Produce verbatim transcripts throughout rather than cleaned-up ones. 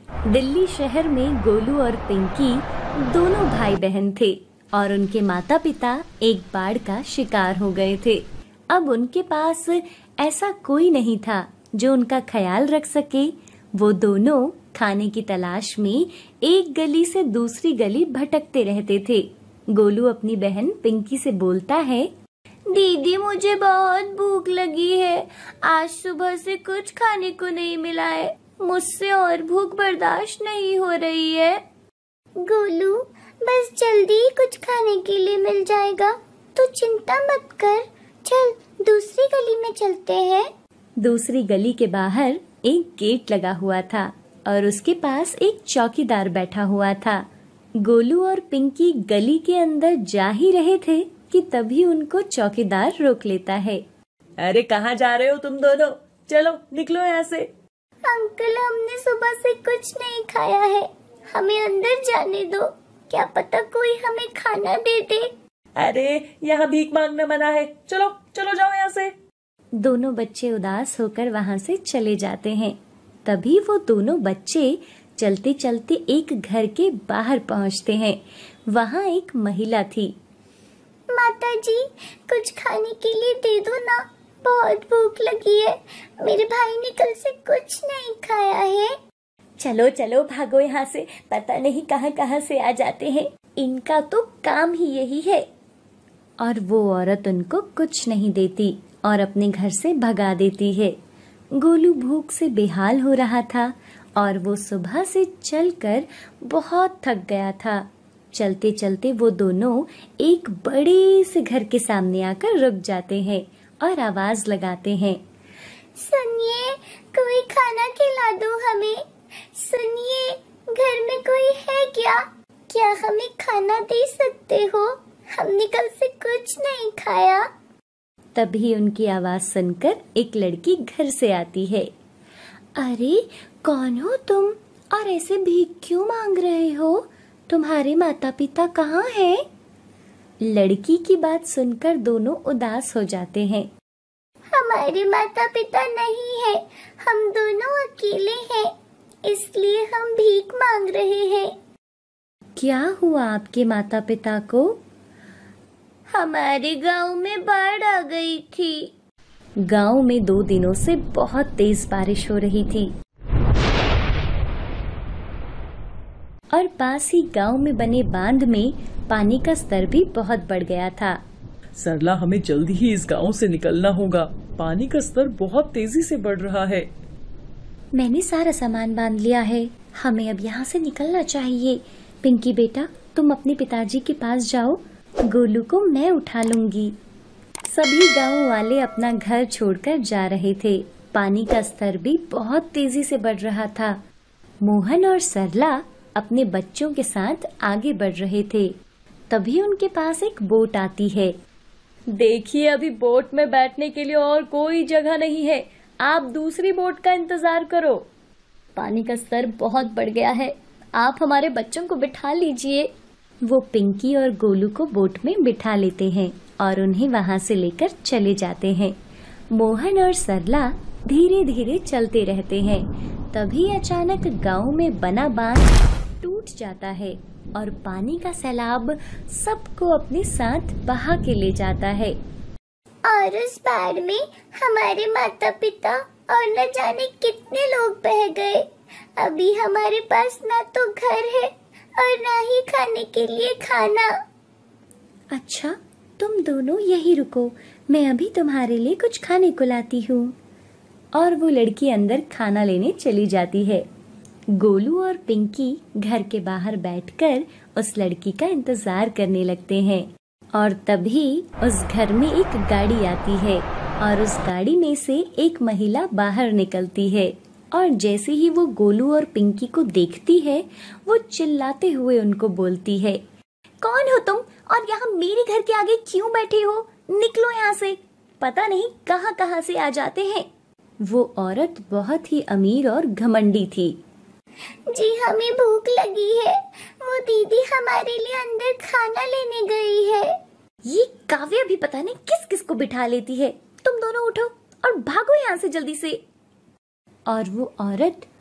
दिल्ली शहर में गोलू और पिंकी दोनों भाई बहन थे और उनके माता पिता एक बाढ़ का शिकार हो गए थे। अब उनके पास ऐसा कोई नहीं था जो उनका ख्याल रख सके। वो दोनों खाने की तलाश में एक गली से दूसरी गली भटकते रहते थे। गोलू अपनी बहन पिंकी से बोलता है, दीदी मुझे बहुत भूख लगी है, आज सुबह से कुछ खाने को नहीं मिला है, मुझसे और भूख बर्दाश्त नहीं हो रही है। गोलू, बस जल्दी ही कुछ खाने के लिए मिल जाएगा, तो चिंता मत कर, चल दूसरी गली में चलते हैं। दूसरी गली के बाहर एक गेट लगा हुआ था और उसके पास एक चौकीदार बैठा हुआ था। गोलू और पिंकी गली के अंदर जा ही रहे थे कि तभी उनको चौकीदार रोक लेता है। अरे कहाँ जा रहे हो तुम दोनों? चलो निकलो यहाँ से। अंकल, हमने सुबह से कुछ नहीं खाया है, हमें अंदर जाने दो, क्या पता कोई हमें खाना दे दे। अरे यहाँ भीख मांगना मना है, चलो चलो जाओ यहाँ से। दोनों बच्चे उदास होकर वहाँ से चले जाते हैं। तभी वो दोनों बच्चे चलते चलते एक घर के बाहर पहुँचते हैं। वहाँ एक महिला थी। माता जी, कुछ खाने के लिए दे दो ना, बहुत भूख लगी है, मेरे भाई ने कल से कुछ नहीं खाया है। चलो चलो भागो यहाँ से, पता नहीं कहाँ कहाँ से आ जाते हैं, इनका तो काम ही यही है। और वो औरत उनको कुछ नहीं देती और अपने घर से भगा देती है। गोलू भूख से बेहाल हो रहा था और वो सुबह से चलकर बहुत थक गया था। चलते चलते वो दोनों एक बड़े से घर के सामने आकर रुक जाते हैं और आवाज लगाते हैं, सुनिए, कोई खाना खिला दो हमें। सुनिए, घर में कोई है क्या? क्या हमें खाना दे सकते हो? हमने कल से कुछ नहीं खाया। तभी उनकी आवाज सुनकर एक लड़की घर से आती है। अरे कौन हो तुम और ऐसे भीख क्यों मांग रहे हो? तुम्हारे माता पिता कहाँ हैं? लड़की की बात सुनकर दोनों उदास हो जाते हैं। हमारे माता पिता नहीं है, हम दोनों अकेले हैं, इसलिए हम भीख मांग रहे हैं। क्या हुआ आपके माता पिता को? हमारे गांव में बाढ़ आ गई थी। गांव में दो दिनों से बहुत तेज बारिश हो रही थी और पास ही गांव में बने बांध में पानी का स्तर भी बहुत बढ़ गया था। सरला, हमें जल्दी ही इस गांव से निकलना होगा, पानी का स्तर बहुत तेजी से बढ़ रहा है। मैंने सारा सामान बांध लिया है, हमें अब यहाँ से निकलना चाहिए। पिंकी बेटा, तुम अपने पिताजी के पास जाओ, गोलू को मैं उठा लूंगी। सभी गांव वाले अपना घर छोड़कर जा रहे थे। पानी का स्तर भी बहुत तेजी से बढ़ रहा था। मोहन और सरला अपने बच्चों के साथ आगे बढ़ रहे थे। तभी उनके पास एक बोट आती है। देखिए, अभी बोट में बैठने के लिए और कोई जगह नहीं है, आप दूसरी बोट का इंतजार करो। पानी का स्तर बहुत बढ़ गया है, आप हमारे बच्चों को बिठा लीजिए। वो पिंकी और गोलू को बोट में बिठा लेते हैं और उन्हें वहां से लेकर चले जाते हैं। मोहन और सरला धीरे धीरे चलते रहते हैं। तभी अचानक गांव में बना बांध टूट जाता है और पानी का सैलाब सबको अपने साथ बहा के ले जाता है। और उस बाढ़ में हमारे माता पिता और न जाने कितने लोग बह गए। अभी हमारे पास ना तो घर है और ना ही खाने के लिए खाना। अच्छा, तुम दोनों यही रुको, मैं अभी तुम्हारे लिए कुछ खाने को लाती हूँ। और वो लड़की अंदर खाना लेने चली जाती है। गोलू और पिंकी घर के बाहर बैठकर उस लड़की का इंतजार करने लगते हैं। और तभी उस घर में एक गाड़ी आती है और उस गाड़ी में से एक महिला बाहर निकलती है और जैसे ही वो गोलू और पिंकी को देखती है, वो चिल्लाते हुए उनको बोलती है, कौन हो तुम और यहाँ मेरे घर के आगे क्यों बैठे हो? निकलो यहाँ से, पता नहीं कहाँ कहाँ से आ जाते हैं। वो औरत बहुत ही अमीर और घमंडी थी। जी, हमें भूख लगी है, वो दीदी हमारे लिए अंदर खाना लेने गई है। ये काव्या भी पता नहीं किस किस को बिठा लेती है। तुम दोनों उठो और भागो यहाँ से जल्दी से। और वो औरत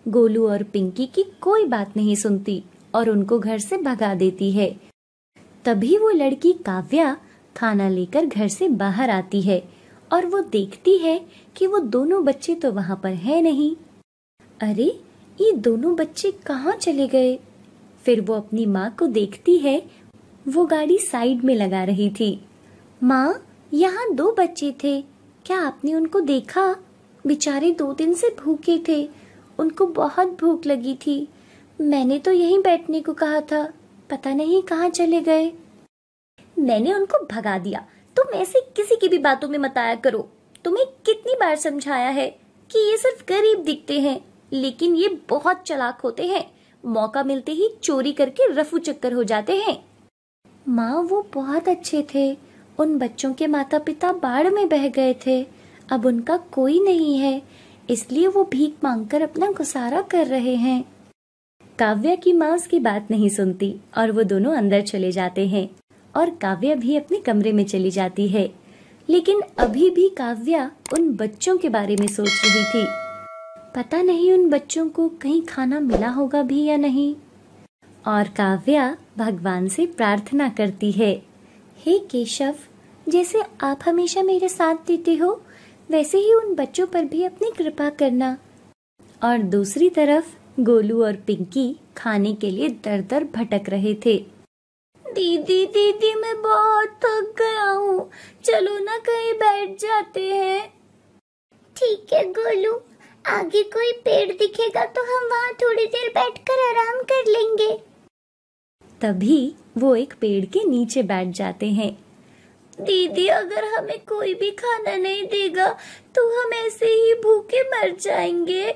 गोलू और पिंकी की कोई बात नहीं सुनती और उनको घर से भगा देती है। तभी वो लड़की काव्या खाना लेकर घर से बाहर आती है और वो देखती है कि वो दोनों बच्चे तो वहां पर है नहीं। अरे, ये दोनों बच्चे कहाँ चले गए? फिर वो अपनी माँ को देखती है, वो गाड़ी साइड में लगा रही थी। माँ, यहाँ दो बच्चे थे, क्या आपने उनको देखा? बेचारे दो दिन से भूखे थे, उनको बहुत भूख लगी थी। मैंने तो यहीं बैठने को कहा था, पता नहीं कहाँ चले गए। मैंने उनको भगा दिया। तुम ऐसे किसी की भी बातों में मत आया करो। तुम्हें कितनी बार समझाया है कि ये सिर्फ गरीब दिखते हैं, लेकिन ये बहुत चालाक होते हैं। मौका मिलते ही चोरी करके रफू चक्कर हो जाते हैं। माँ, वो बहुत अच्छे थे। उन बच्चों के माता पिता बाढ़ में बह गए थे, अब उनका कोई नहीं है, इसलिए वो भीख मांगकर अपना गुजारा कर रहे हैं। काव्या की माँ उसकी बात नहीं सुनती और वो दोनों अंदर चले जाते हैं और काव्या भी अपने कमरे में चली जाती है। लेकिन अभी भी काव्या उन बच्चों के बारे में सोच रही थी। पता नहीं उन बच्चों को कहीं खाना मिला होगा भी या नहीं। और काव्या भगवान से प्रार्थना करती है, हे केशव, जैसे आप हमेशा मेरे साथ देते हो, वैसे ही उन बच्चों पर भी अपनी कृपा करना। और दूसरी तरफ गोलू और पिंकी खाने के लिए दर दर भटक रहे थे। दीदी दीदी मैं बहुत थक गया हूँ, चलो ना कहीं बैठ जाते हैं। ठीक है गोलू, आगे कोई पेड़ दिखेगा तो हम वहाँ थोड़ी देर बैठकर आराम कर लेंगे। तभी वो एक पेड़ के नीचे बैठ जाते हैं। दीदी, अगर हमें कोई भी खाना नहीं देगा तो हम ऐसे ही भूखे मर जाएंगे।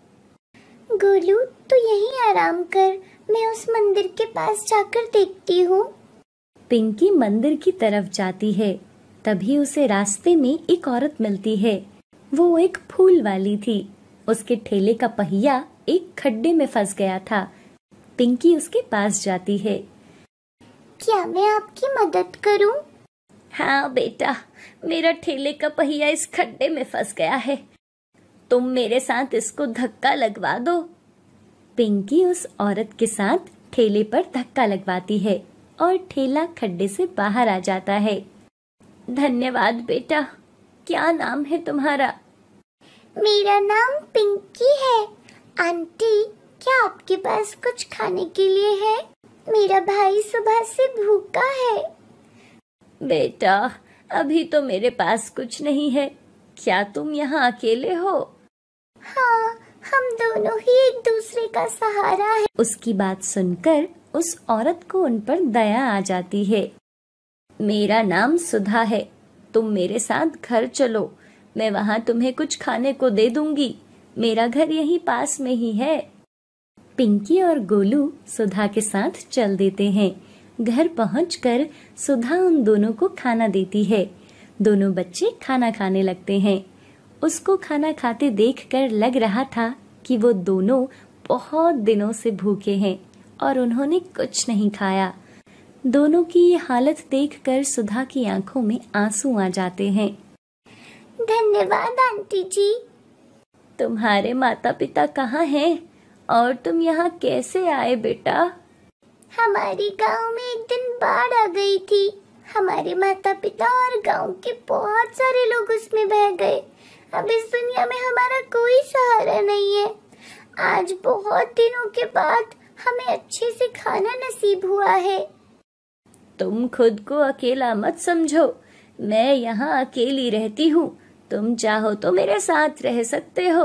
गोलू, तो यहीं आराम कर, मैं उस मंदिर के पास जाकर देखती हूँ। पिंकी मंदिर की तरफ जाती है। तभी उसे रास्ते में एक औरत मिलती है। वो एक फूल वाली थी। उसके ठेले का पहिया एक खड्डे में फंस गया था। पिंकी उसके पास जाती है। क्या मैं आपकी मदद करूं? हाँ बेटा, मेरा ठेले का पहिया इस खड्डे में फंस गया है, तुम मेरे साथ इसको धक्का लगवा दो। पिंकी उस औरत के साथ ठेले पर धक्का लगवाती है और ठेला खड्डे से बाहर आ जाता है। धन्यवाद बेटा। क्या नाम है तुम्हारा? मेरा नाम पिंकी है। आंटी, क्या आपके पास कुछ खाने के लिए है? मेरा भाई सुबह से भूखा है। बेटा, अभी तो मेरे पास कुछ नहीं है। क्या तुम यहाँ अकेले हो? हाँ, हम दोनों ही एक दूसरे का सहारा है। उसकी बात सुनकर उस औरत को उन पर दया आ जाती है। मेरा नाम सुधा है, तुम मेरे साथ घर चलो, मैं वहाँ तुम्हें कुछ खाने को दे दूंगी। मेरा घर यहीं पास में ही है। पिंकी और गोलू सुधा के साथ चल देते हैं। घर पहुंचकर सुधा उन दोनों को खाना देती है। दोनों बच्चे खाना खाने लगते हैं। उसको खाना खाते देखकर लग रहा था कि वो दोनों बहुत दिनों से भूखे हैं और उन्होंने कुछ नहीं खाया। दोनों की ये हालत देखकर सुधा की आंखों में आंसू आ जाते हैं। धन्यवाद आंटी जी। तुम्हारे माता पिता कहाँ हैं और तुम यहाँ कैसे आए बेटा? हमारे गांव में एक दिन बाढ़ आ गई थी। हमारे माता पिता और गांव के बहुत सारे लोग उसमें बह गए। अब इस दुनिया में हमारा कोई सहारा नहीं है। आज बहुत दिनों के बाद हमें अच्छे से खाना नसीब हुआ है। तुम खुद को अकेला मत समझो, मैं यहाँ अकेली रहती हूँ, तुम चाहो तो मेरे साथ रह सकते हो।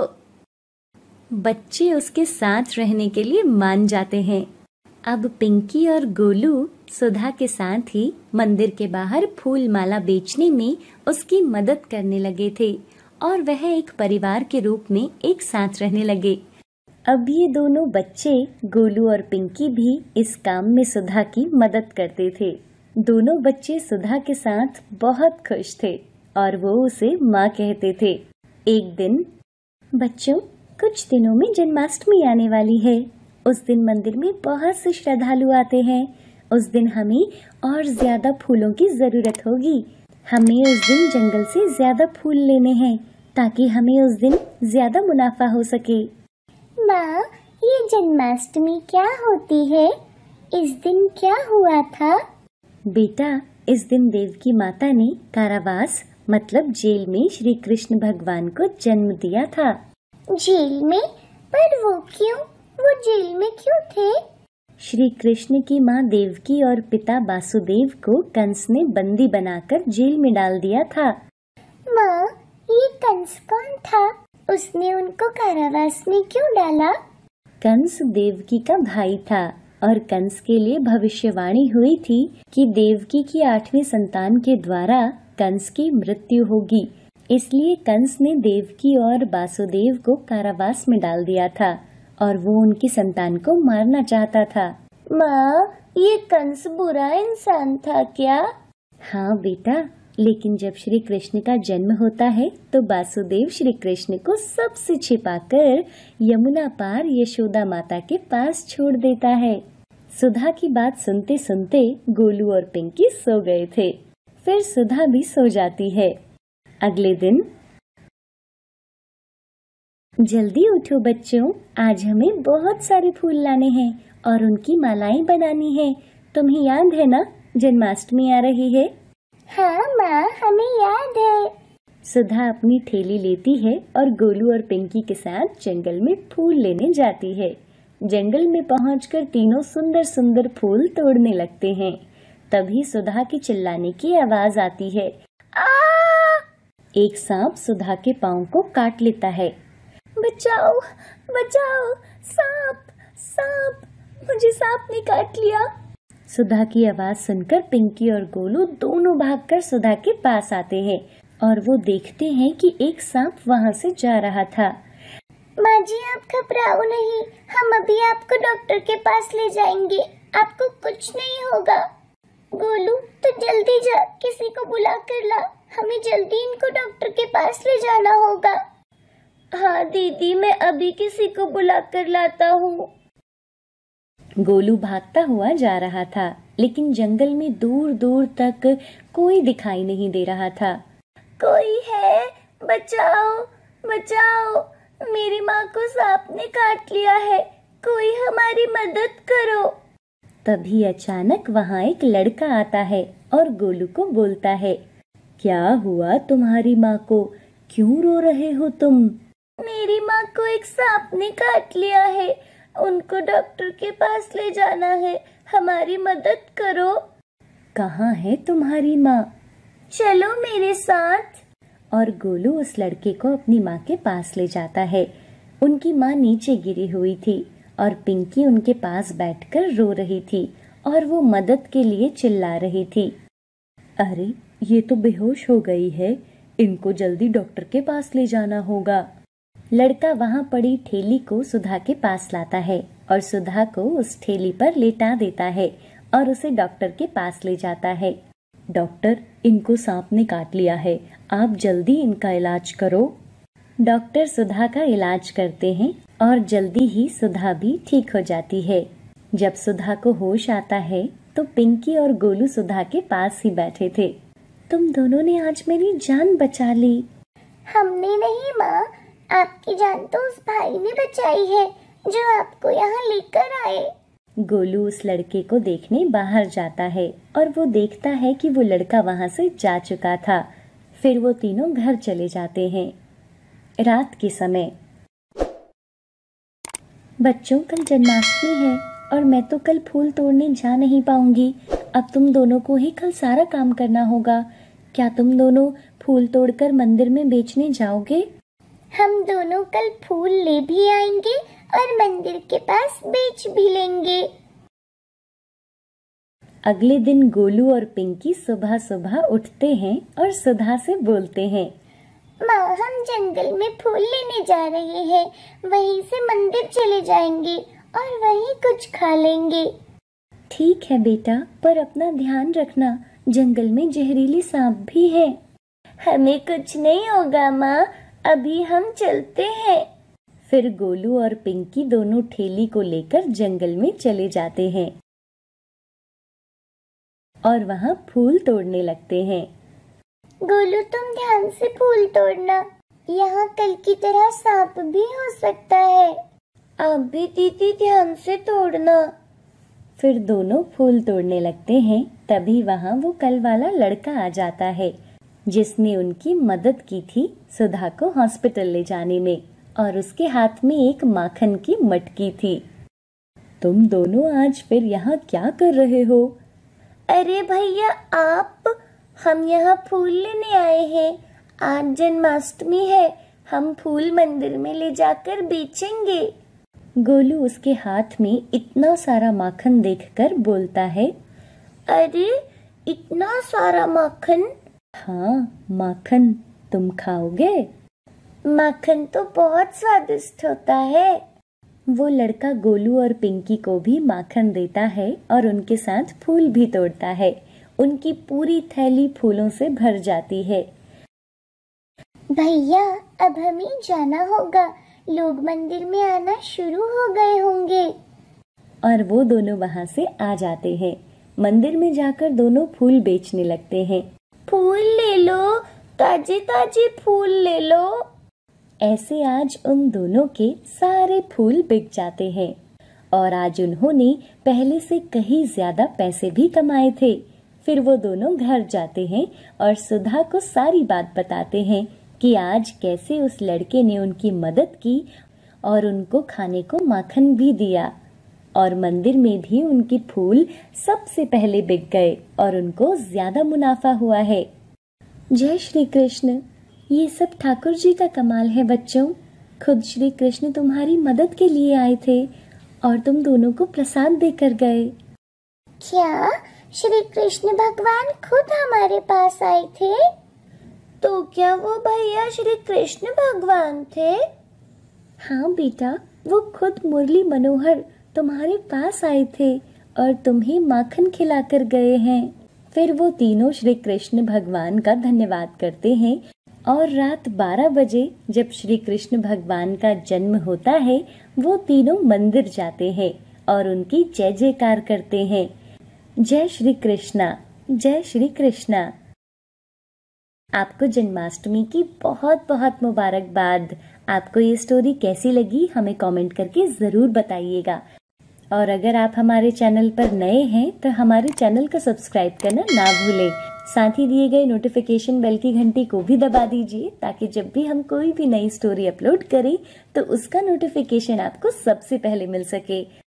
बच्चे उसके साथ रहने के लिए मान जाते हैं। अब पिंकी और गोलू सुधा के साथ ही मंदिर के बाहर फूल माला बेचने में उसकी मदद करने लगे थे और वह एक परिवार के रूप में एक साथ रहने लगे। अब ये दोनों बच्चे गोलू और पिंकी भी इस काम में सुधा की मदद करते थे। दोनों बच्चे सुधा के साथ बहुत खुश थे और वो उसे माँ कहते थे। एक दिन, बच्चों, कुछ दिनों में जन्माष्टमी आने वाली है। उस दिन मंदिर में बहुत से श्रद्धालु आते हैं। उस दिन हमें और ज्यादा फूलों की जरूरत होगी। हमें उस दिन जंगल से ज्यादा फूल लेने हैं ताकि हमें उस दिन ज्यादा मुनाफा हो सके। माँ, ये जन्माष्टमी क्या होती है? इस दिन क्या हुआ था? बेटा, इस दिन देवकी माता ने कारावास मतलब जेल में श्री कृष्ण भगवान को जन्म दिया था। जेल में? पर वो क्यों? वो जेल में क्यों थे? श्री कृष्ण की माँ देवकी और पिता वासुदेव को कंस ने बंदी बनाकर जेल में डाल दिया था। माँ, ये कंस कौन था? उसने उनको कारावास में क्यों डाला? कंस देवकी का भाई था और कंस के लिए भविष्यवाणी हुई थी कि देवकी की आठवीं संतान के द्वारा कंस की मृत्यु होगी। इसलिए कंस ने देवकी और वासुदेव को कारावास में डाल दिया था और वो उनकी संतान को मारना चाहता था। माँ, ये कंस बुरा इंसान था क्या? हाँ बेटा, लेकिन जब श्री कृष्ण का जन्म होता है तो वासुदेव श्री कृष्ण को सबसे छिपाकर यमुना पार यशोदा माता के पास छोड़ देता है। सुधा की बात सुनते सुनते गोलू और पिंकी सो गए थे। फिर सुधा भी सो जाती है। अगले दिन, जल्दी उठो बच्चों, आज हमें बहुत सारे फूल लाने हैं और उनकी मालाएं बनानी है। तुम्हें याद है ना, जन्माष्टमी आ रही है। हाँ माँ, हमें याद है। सुधा अपनी ठेली लेती है और गोलू और पिंकी के साथ जंगल में फूल लेने जाती है। जंगल में पहुंचकर तीनों सुंदर सुंदर फूल तोड़ने लगते हैं। तभी सुधा की चिल्लाने की आवाज आती है। आ! एक सांप सुधा के पाँव को काट लेता है। बचाओ, बचाओ, सांप, सांप, मुझे सांप ने काट लिया। सुधा की आवाज सुनकर पिंकी और गोलू दोनों भागकर सुधा के पास आते हैं और वो देखते हैं कि एक सांप वहाँ से जा रहा था। माँ जी, आप घबराओ नहीं, हम अभी आपको डॉक्टर के पास ले जाएंगे, आपको कुछ नहीं होगा। गोलू, तो जल्दी जा, किसी को बुला कर ला, हमें जल्दी इनको डॉक्टर के पास ले जाना होगा। हाँ दीदी, मैं अभी किसी को बुला कर लाता हूँ। गोलू भागता हुआ जा रहा था, लेकिन जंगल में दूर दूर तक कोई दिखाई नहीं दे रहा था। कोई है? बचाओ, बचाओ, मेरी माँ को सांप ने काट लिया है, कोई हमारी मदद करो। तभी अचानक वहाँ एक लड़का आता है और गोलू को बोलता है, क्या हुआ तुम्हारी माँ को, क्यों रो रहे हो तुम? मेरी माँ को एक सांप ने काट लिया है, उनको डॉक्टर के पास ले जाना है, हमारी मदद करो। कहाँ है तुम्हारी माँ? चलो मेरे साथ। और गोलू उस लड़के को अपनी माँ के पास ले जाता है। उनकी माँ नीचे गिरी हुई थी और पिंकी उनके पास बैठकर रो रही थी और वो मदद के लिए चिल्ला रही थी। अरे, ये तो बेहोश हो गई है, इनको जल्दी डॉक्टर के पास ले जाना होगा। लड़का वहाँ पड़ी ठेली को सुधा के पास लाता है और सुधा को उस ठेली पर लेटा देता है और उसे डॉक्टर के पास ले जाता है। डॉक्टर, इनको सांप ने काट लिया है, आप जल्दी इनका इलाज करो। डॉक्टर सुधा का इलाज करते हैं और जल्दी ही सुधा भी ठीक हो जाती है। जब सुधा को होश आता है तो पिंकी और गोलू सुधा के पास ही बैठे थे। तुम दोनों ने आज मेरी जान बचा ली। हमने नहीं माँ, आपकी जान तो उस भाई ने बचाई है जो आपको यहाँ लेकर आए। गोलू उस लड़के को देखने बाहर जाता है और वो देखता है कि वो लड़का वहाँ से जा चुका था। फिर वो तीनों घर चले जाते हैं। रात के समय, बच्चों कल जन्माष्टमी है और मैं तो कल फूल तोड़ने जा नहीं पाऊंगी। अब तुम दोनों को ही कल सारा काम करना होगा। क्या तुम दोनों फूल तोड़कर मंदिर में बेचने जाओगे? हम दोनों कल फूल ले भी आएंगे और मंदिर के पास बेच भी लेंगे। अगले दिन गोलू और पिंकी सुबह सुबह उठते हैं और सुधा से बोलते हैं, माँ, हम जंगल में फूल लेने जा रहे हैं, वहीं से मंदिर चले जाएंगे और वहीं कुछ खा लेंगे। ठीक है बेटा, पर अपना ध्यान रखना, जंगल में जहरीली सांप भी है। हमें कुछ नहीं होगा माँ, अभी हम चलते हैं। फिर गोलू और पिंकी दोनों ठेली को लेकर जंगल में चले जाते हैं और वहाँ फूल तोड़ने लगते हैं। गोलू, तुम ध्यान से फूल तोड़ना, यहाँ कल की तरह सांप भी हो सकता है। आप भी दीदी ध्यान से तोड़ना। फिर दोनों फूल तोड़ने लगते हैं। तभी वहाँ वो कल वाला लड़का आ जाता है जिसने उनकी मदद की थी सुधा को हॉस्पिटल ले जाने में, और उसके हाथ में एक माखन की मटकी थी। तुम दोनों आज फिर यहाँ क्या कर रहे हो? अरे भैया आप, हम यहाँ फूल लेने आए हैं। आज जन्माष्टमी है, हम फूल मंदिर में ले जाकर बेचेंगे। गोलू उसके हाथ में इतना सारा माखन देखकर बोलता है, अरे इतना सारा माखन? हाँ माखन, तुम खाओगे? माखन तो बहुत स्वादिष्ट होता है। वो लड़का गोलू और पिंकी को भी माखन देता है और उनके साथ फूल भी तोड़ता है। उनकी पूरी थैली फूलों से भर जाती है। भैया अब हमें जाना होगा, लोग मंदिर में आना शुरू हो गए होंगे। और वो दोनों वहाँ से आ जाते हैं। मंदिर में जाकर दोनों फूल बेचने लगते हैं। फूल ले लो, ताजे ताजे फूल ले लो। ऐसे आज उन दोनों के सारे फूल बिक जाते हैं और आज उन्होंने पहले से कहीं ज्यादा पैसे भी कमाए थे। फिर वो दोनों घर जाते हैं और सुधा को सारी बात बताते हैं कि आज कैसे उस लड़के ने उनकी मदद की और उनको खाने को माखन भी दिया, और मंदिर में भी उनके फूल सबसे पहले बिक गए और उनको ज्यादा मुनाफा हुआ है। जय श्री कृष्ण। ये सब ठाकुर जी का कमाल है बच्चों। खुद श्री कृष्ण तुम्हारी मदद के लिए आए थे और तुम दोनों को प्रसाद देकर गए। क्या श्री कृष्ण भगवान खुद हमारे पास आए थे? तो क्या वो भैया श्री कृष्ण भगवान थे? हाँ बेटा, वो खुद मुरली मनोहर तुम्हारे पास आए थे और तुम्हें माखन खिलाकर गए हैं। फिर वो तीनों श्री कृष्ण भगवान का धन्यवाद करते हैं और रात बारह बजे जब श्री कृष्ण भगवान का जन्म होता है, वो तीनों मंदिर जाते हैं और उनकी जय जयकार करते हैं। जय श्री कृष्णा, जय श्री कृष्णा। आपको जन्माष्टमी की बहुत बहुत मुबारकबाद। आपको ये स्टोरी कैसी लगी हमें कमेंट करके जरूर बताइएगा। और अगर आप हमारे चैनल पर नए हैं तो हमारे चैनल को सब्सक्राइब करना ना भूलें। साथ ही दिए गए नोटिफिकेशन बेल की घंटी को भी दबा दीजिए ताकि जब भी हम कोई भी नई स्टोरी अपलोड करें तो उसका नोटिफिकेशन आपको सबसे पहले मिल सके।